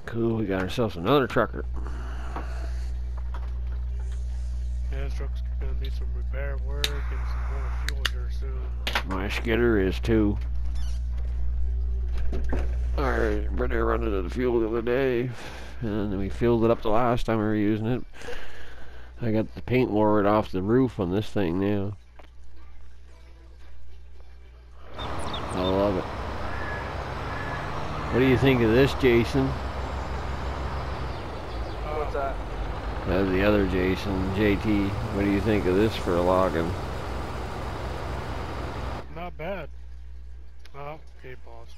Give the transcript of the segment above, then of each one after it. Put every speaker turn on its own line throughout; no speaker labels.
Cool, we got ourselves another trucker.
Yeah, this truck's gonna need some repair work and some more fuel here soon.
My skidder is too. Alright, brother running out of fuel the other day. And we filled it up the last time we were using it. I got the paint wore off the roof on this thing now. I love it. What do you think of this, Jason?
What's that?
That's the other Jason, JT. What do you think of this for logging?
Not bad. Oh, okay, boss.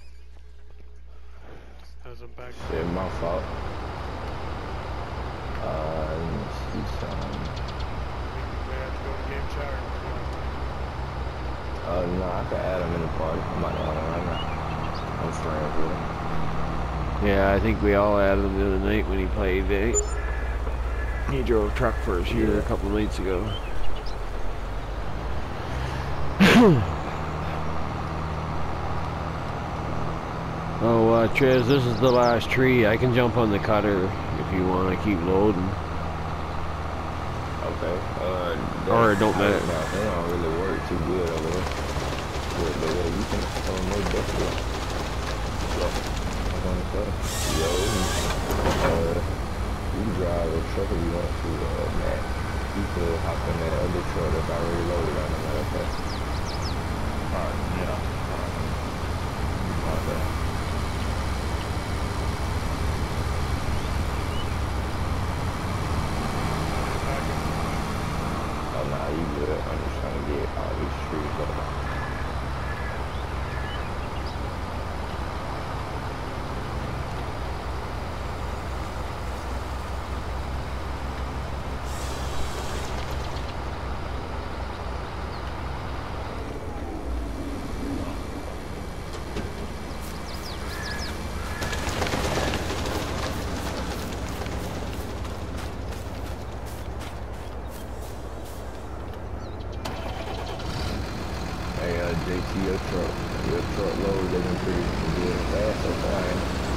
As I'm back.
Yeah, my fault. Let me see some.
We have to go to game chat.
No, I can add him in the party. I'm not on him right now. I'm friends with him.
Yeah, I think we all added him the other night when he played. He drove a truck for us here a couple of nights ago. Oh, Trez, this is the last tree. I can jump on the cutter if you want to keep loading.
Okay.
Or it don't matter.
They don't really work too good over there. But yeah, you can make definitely. So, I'm on the cutter. Yo, you can drive a truck if you want to, Matt. You could hop in that other truck that's already loaded on the matter of fact. Alright, yeah. Okay. Oh, nah, you good. I'm just trying to get all these trees up. JT, your truck load looking pretty good and fast so far.